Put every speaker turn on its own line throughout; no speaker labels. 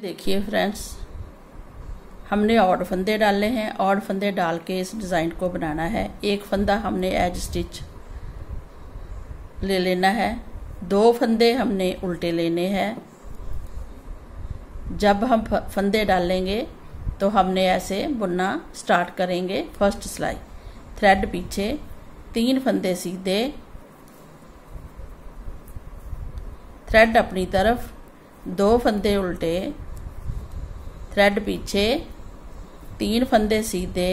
देखिए फ्रेंड्स, हमने ऑड फंदे डाले हैं। ऑड फंदे डाल के इस डिज़ाइन को बनाना है। एक फंदा हमने एज स्टिच ले लेना है, दो फंदे हमने उल्टे लेने हैं। जब हम फंदे डालेंगे तो हमने ऐसे बुनना स्टार्ट करेंगे। फर्स्ट सिलाई, थ्रेड पीछे, 3 फंदे सीधे, थ्रेड अपनी तरफ, 2 फंदे उल्टे, थ्रेड पीछे, 3 फंदे सीधे,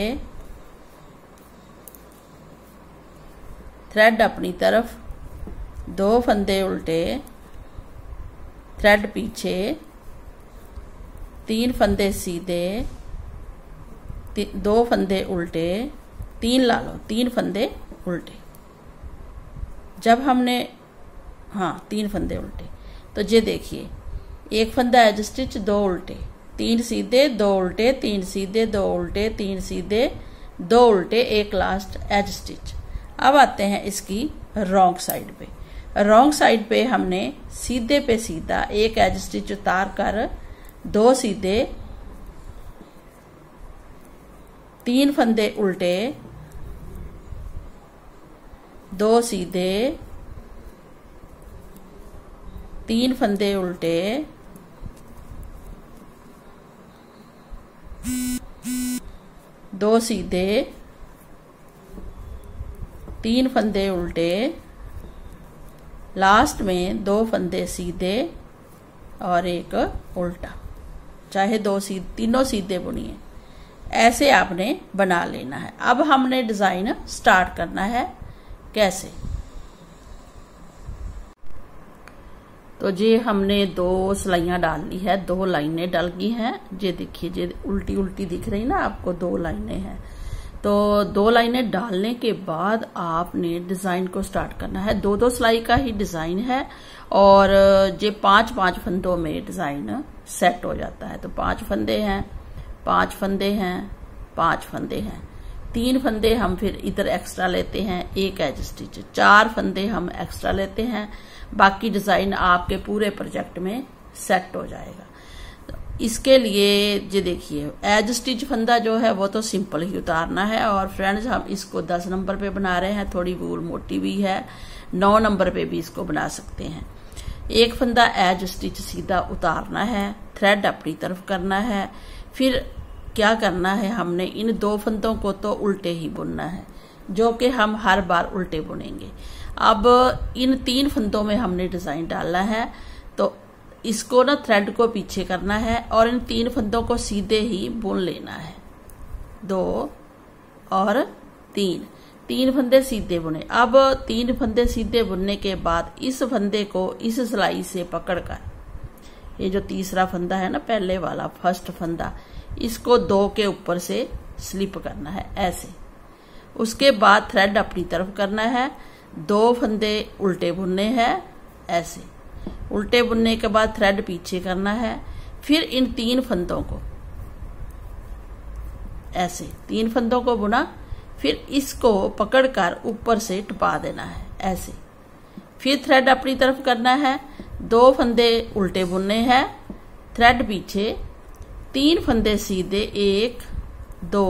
थ्रेड अपनी तरफ, 2 फंदे उल्टे, थ्रेड पीछे, 3 फंदे सीधे, 2 फंदे उल्टे, 3 फंदे उल्टे। जब हमने 3 फंदे उल्टे, तो ये देखिए, एक फंदा एज स्टिच, 2 उल्टे, 3 सीधे, 2 उल्टे, 3 सीधे, 2 उल्टे, 3 सीधे, 2 उल्टे, एक लास्ट एज स्टिच। अब आते हैं इसकी रॉन्ग साइड पे। रॉन्ग साइड पे हमने सीधे पे सीधा एक एज स्टिच उतार कर 2 सीधे, 3 फंदे उल्टे, 2 सीधे, 3 फंदे उल्टे, 2 सीधे, 3 फंदे उल्टे, लास्ट में 2 फंदे सीधे और एक उल्टा, चाहे तीनों सीधे बुनिए। ऐसे आपने बना लेना है। अब हमने डिजाइन स्टार्ट करना है। कैसे? तो ये हमने 2 सिलाइयाँ डाल ली है, 2 लाइनें डल गई हैं। ये देखिए, ये उल्टी उल्टी दिख रही ना आपको, 2 लाइनें हैं। तो 2 लाइनें डालने के बाद आपने डिजाइन को स्टार्ट करना है। 2-2 सिलाई का ही डिजाइन है और ये 5-5 फंदों में डिजाइन सेट हो जाता है। तो 5 फंदे हैं, 5 फंदे हैं, 5 फंदे हैं, 3 फंदे हम फिर इधर एक्स्ट्रा लेते हैं, एक एज स्टिच, 4 फंदे हम एक्स्ट्रा लेते हैं। बाकी डिजाइन आपके पूरे प्रोजेक्ट में सेट हो जाएगा। तो इसके लिए ये देखिए, एज स्टिच फंदा जो है वो तो सिंपल ही उतारना है। और फ्रेंड्स, हम इसको 10 नंबर पे बना रहे हैं। थोड़ी वूल मोटी भी है, 9 नंबर पे भी इसको बना सकते हैं। एक फंदा एज स्टिच सीधा उतारना है, थ्रेड अपनी तरफ करना है। फिर क्या करना है, हमने इन 2 फंदों को तो उल्टे ही बुनना है, जो कि हम हर बार उल्टे बुनेंगे। अब इन 3 फंदों में हमने डिजाइन डालना है, तो इसको ना थ्रेड को पीछे करना है और इन 3 फंदों को सीधे ही बुन लेना है। 2 और 3 फंदे सीधे बुने। अब 3 फंदे सीधे बुनने के बाद इस फंदे को इस सिलाई से पकड़कर, ये जो तीसरा फंदा है ना, पहले वाला फर्स्ट फंदा, इसको 2 के ऊपर से स्लिप करना है ऐसे। उसके बाद थ्रेड अपनी तरफ करना है, 2 फंदे उल्टे बुनने हैं ऐसे। उल्टे बुनने के बाद थ्रेड पीछे करना है। फिर इन 3 फंदों को ऐसे, 3 फंदों को बुना, फिर इसको पकड़कर ऊपर से टपा देना है ऐसे। फिर थ्रेड अपनी तरफ करना है, 2 फंदे उल्टे बुनने हैं, थ्रेड पीछे, 3 फंदे सीधे, 1 2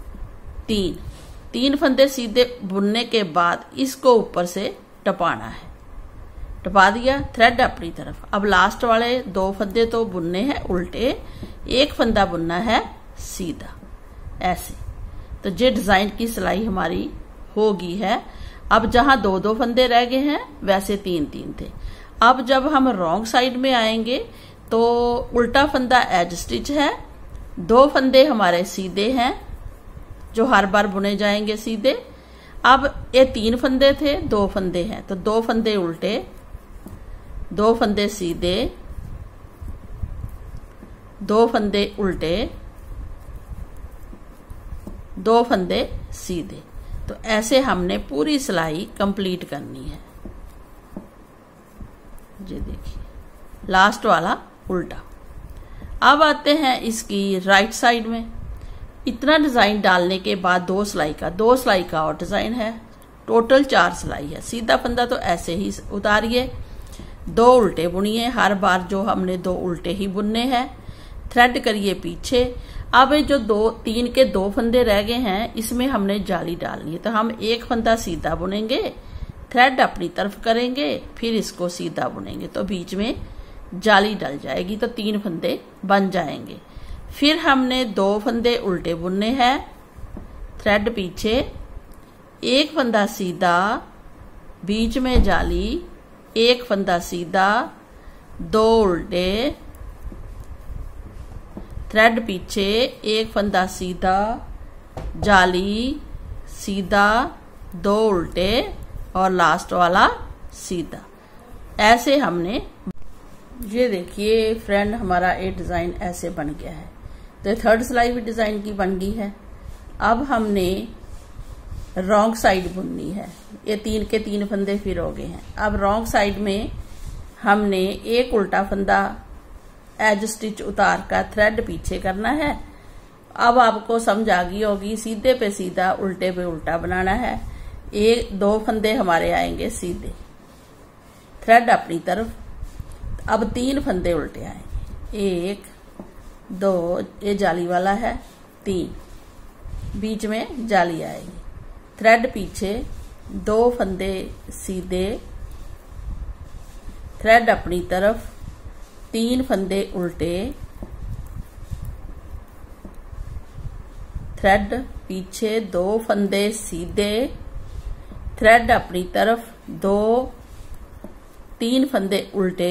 3 फंदे सीधे बुनने के बाद इसको ऊपर से टपाना है। टपा दिया, थ्रेड अपनी तरफ। अब लास्ट वाले 2 फंदे तो बुनने हैं उल्टे, 1 फंदा बुनना है सीधा ऐसे। तो ये डिजाइन की सिलाई हमारी हो गई है। अब जहां 2-2 फंदे रह गए हैं, वैसे 3-3 थे। अब जब हम रॉन्ग साइड में आएंगे तो उल्टा फंदा एज स्टिच है, 2 फंदे हमारे सीधे हैं जो हर बार बुने जाएंगे सीधे। अब ये 3 फंदे थे, 2 फंदे हैं, तो 2 फंदे उल्टे, 2 फंदे सीधे, 2 फंदे उल्टे, 2 फंदे सीधे। तो ऐसे हमने पूरी सिलाई कंप्लीट करनी है। ये देखिए, लास्ट वाला उल्टा। अब आते हैं इसकी राइट साइड में। इतना डिजाइन डालने के बाद 2 सिलाई का और डिजाइन है। टोटल 4 सिलाई है। सीधा फंदा तो ऐसे ही उतारिए, 2 उल्टे बुनिए। हर बार जो हमने 2 उल्टे ही बुनने हैं। थ्रेड करिए पीछे। अब ये जो तीन के दो फंदे रह गए हैं, इसमें हमने जाली डालनी है, तो हम एक फंदा सीधा बुनेंगे, थ्रेड अपनी तरफ करेंगे, फिर इसको सीधा बुनेंगे, तो बीच में जाली डल जाएगी, तो 3 फंदे बन जाएंगे। फिर हमने 2 फंदे उल्टे बुनने हैं, थ्रेड पीछे, एक फंदा सीधा, बीच में जाली, एक फंदा सीधा, 2 उल्टे, थ्रेड पीछे, एक फंदा सीधा, जाली, सीधा, 2 उल्टे और लास्ट वाला सीधा। ऐसे हमने, ये देखिए फ्रेंड, हमारा ये डिजाइन ऐसे बन गया है। तो थर्ड सिलाई भी डिजाइन की बन गई है। अब हमने रॉन्ग साइड बुननी है। ये 3 के 3 फंदे फिर हो गए हैं। अब रॉन्ग साइड में हमने एक उल्टा फंदा एज स्टिच उतार कर थ्रेड पीछे करना है। अब आपको समझ आ गई होगी, सीधे पे सीधा, उल्टे पे उल्टा बनाना है। 2 फंदे हमारे आएंगे सीधे, थ्रेड अपनी तरफ। अब 3 फंदे उल्टे आएंगे, 1 2, ये जाली वाला है, 3, बीच में जाली आएगी, थ्रेड पीछे, 2 फंदे सीधे, थ्रेड अपनी तरफ, 3 फंदे उल्टे, थ्रेड पीछे, 2 फंदे सीधे, थ्रेड अपनी तरफ, 3 फंदे उल्टे,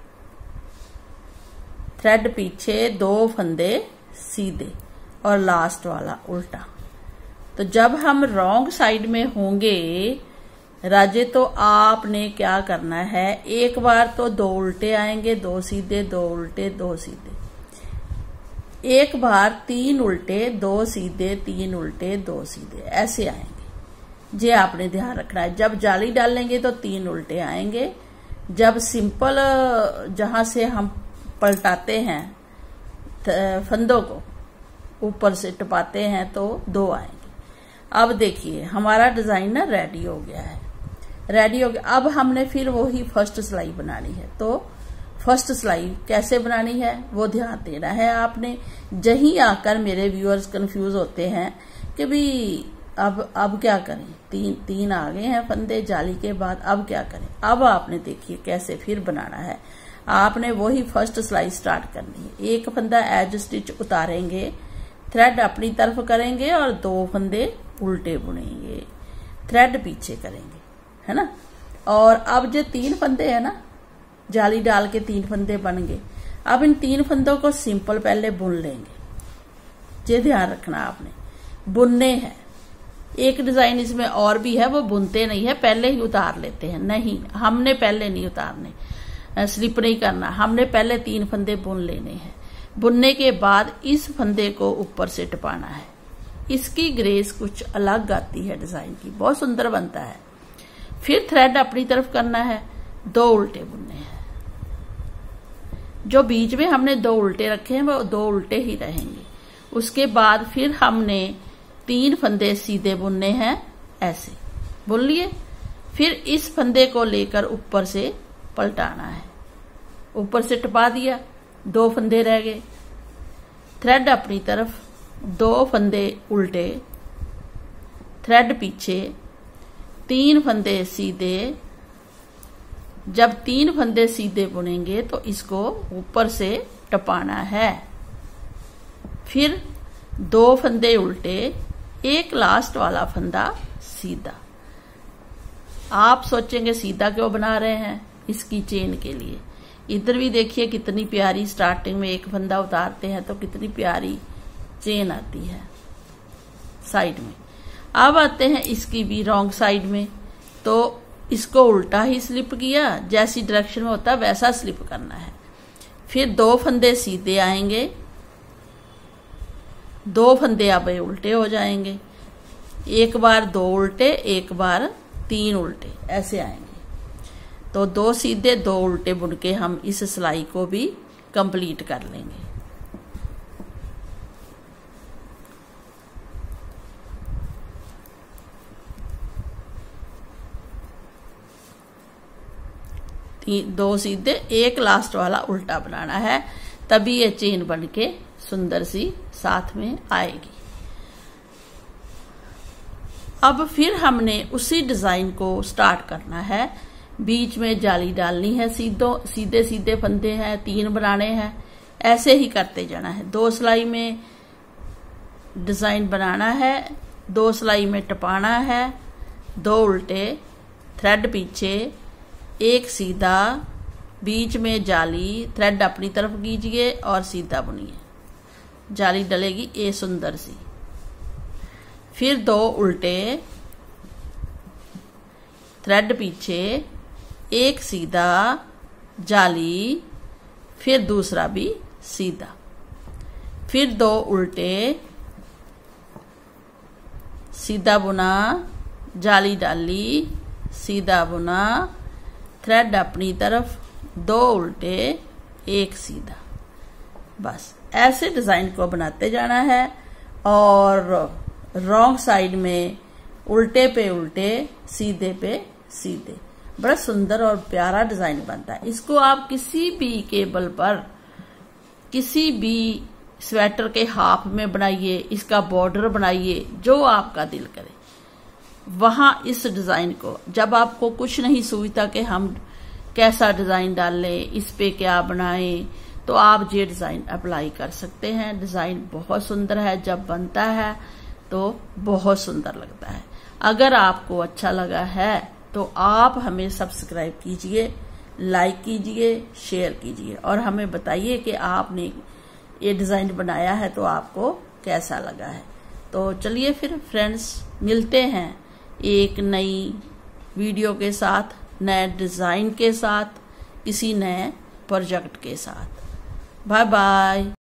थ्रेड पीछे, 2 फंदे सीधे और लास्ट वाला उल्टा। तो जब हम रॉन्ग साइड में होंगे राजे, तो आपने क्या करना है, एक बार तो 2 उल्टे आएंगे, 2 सीधे, 2 उल्टे, 2 सीधे, एक बार 3 उल्टे, 2 सीधे, 3 उल्टे, 2 सीधे, ऐसे आएंगे। ये आपने ध्यान रखना है। जब जाली डालेंगे तो 3 उल्टे आएंगे, जब सिंपल जहां से हम पलटाते हैं फंदों को, ऊपर से टपाते हैं, तो 2 आएंगे। अब देखिए हमारा डिजाइन ना रेडी हो गया है, रेडी हो गया। अब हमने फिर वही फर्स्ट सिलाई बनानी है। तो फर्स्ट सिलाई कैसे बनानी है वो ध्यान देना है आपने। जहीं आकर मेरे व्यूअर्स कंफ्यूज होते हैं कि भी अब क्या करें, 3 आ गए हैं फंदे जाली के बाद, अब क्या करें। अब आपने देखिए कैसे फिर बनाना है। आपने वही फर्स्ट सिलाई स्टार्ट करनी है। एक फंदा एज स्टिच उतारेंगे, थ्रेड अपनी तरफ करेंगे और 2 फंदे उल्टे बुनेंगे, थ्रेड पीछे करेंगे, है ना। और अब जो 3 फंदे है ना, जाली डाल के 3 फंदे बन गए। अब इन 3 फंदों को सिंपल पहले बुन लेंगे। ये ध्यान रखना आपने, बुनने हैं। एक डिजाइन इसमें और भी है, वो बुनते नहीं है, पहले ही उतार लेते हैं। नहीं, हमने पहले नहीं उतारने, स्लिप नहीं करना, हमने पहले 3 फंदे बुन लेने हैं। बुनने के बाद इस फंदे को ऊपर से टपाना है। इसकी ग्रेस कुछ अलग आती है डिजाइन की, बहुत सुंदर बनता है। फिर थ्रेड अपनी तरफ करना है, 2 उल्टे बुनने हैं। जो बीच में हमने 2 उल्टे रखे हैं वो 2 उल्टे ही रहेंगे। उसके बाद फिर हमने 3 फंदे सीधे बुनने हैं, ऐसे बुन लिए। फिर इस फंदे को लेकर ऊपर से पलटाना है, ऊपर से टपा दिया, 2 फंदे रह गए, थ्रेड अपनी तरफ, 2 फंदे उल्टे, थ्रेड पीछे, 3 फंदे सीधे। जब 3 फंदे सीधे बुनेंगे तो इसको ऊपर से टपाना है। फिर 2 फंदे उल्टे, एक लास्ट वाला फंदा सीधा। आप सोचेंगे सीधा क्यों बना रहे हैं, इसकी चेन के लिए। इधर भी देखिए कितनी प्यारी, स्टार्टिंग में एक फंदा उतारते हैं तो कितनी प्यारी चेन आती है साइड में। अब आते हैं इसकी भी रॉन्ग साइड में, तो इसको उल्टा ही स्लिप किया, जैसी डायरेक्शन में होता है वैसा स्लिप करना है। फिर 2 फंदे सीधे आएंगे, 2 फंदे अब उल्टे हो जाएंगे, एक बार 2 उल्टे, एक बार 3 उल्टे, ऐसे आएंगे। तो 2 सीधे 2 उल्टे बुन के हम इस सिलाई को भी कंप्लीट कर लेंगे। दो सीधे, एक लास्ट वाला उल्टा बनाना है। तभी ये चेन बन के सुंदर सी साथ में आएगी। अब फिर हमने उसी डिजाइन को स्टार्ट करना है। बीच में जाली डालनी है, सीधे सीधे फंदे हैं, 3 बनाने हैं, ऐसे ही करते जाना है। 2 सिलाई में डिजाइन बनाना है, 2 सिलाई में टपाना है, 2 उल्टे, थ्रेड पीछे, 1 सीधा, बीच में जाली, थ्रेड अपनी तरफ कीजिए और सीधा बुनिए, जाली डलेगी ये सुंदर सी। फिर 2 उल्टे, थ्रेड पीछे, 1 सीधा, जाली, फिर दूसरा भी सीधा, फिर 2 उल्टे, सीधा बुना, जाली डाली, सीधा बुना, थ्रेड अपनी तरफ, 2 उल्टे, 1 सीधा। बस ऐसे डिजाइन को बनाते जाना है और रॉन्ग साइड में उल्टे पे उल्टे, सीधे पे सीधे, बड़ा सुंदर और प्यारा डिजाइन बनता है। इसको आप किसी भी केबल पर, किसी भी स्वेटर के हाफ में बनाइए, इसका बॉर्डर बनाइए, जो आपका दिल करे वहां इस डिजाइन को। जब आपको कुछ नहीं सूझता कि हम कैसा डिजाइन डालें, इस पे क्या बनाएं, तो आप ये डिजाइन अप्लाई कर सकते हैं। डिजाइन बहुत सुंदर है, जब बनता है तो बहुत सुंदर लगता है। अगर आपको अच्छा लगा है तो आप हमें सब्सक्राइब कीजिए, लाइक कीजिए, शेयर कीजिए और हमें बताइए कि आपने ये डिजाइन बनाया है तो आपको कैसा लगा है। तो चलिए फिर फ्रेंड्स, मिलते हैं एक नई वीडियो के साथ, नए डिजाइन के साथ, किसी नए प्रोजेक्ट के साथ। Bye bye.